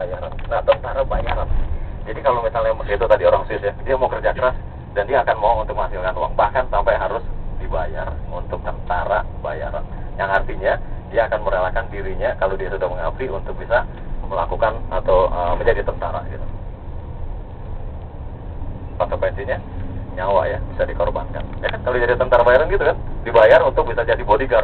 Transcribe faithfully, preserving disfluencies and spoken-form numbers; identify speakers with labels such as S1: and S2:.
S1: bayaran. Nah, tentara bayaran. Jadi kalau misalnya itu tadi orang Swiss ya, dia mau kerja keras dan dia akan mau untuk menghasilkan uang, bahkan sampai harus dibayar untuk tentara bayaran. Yang artinya dia akan merelakan dirinya kalau dia sudah mengabdi untuk bisa melakukan atau uh, menjadi tentara gitu. Konsekuensinya nyawa ya bisa dikorbankan. Ya kan kalau jadi tentara bayaran gitu kan, dibayar untuk bisa jadi bodyguard.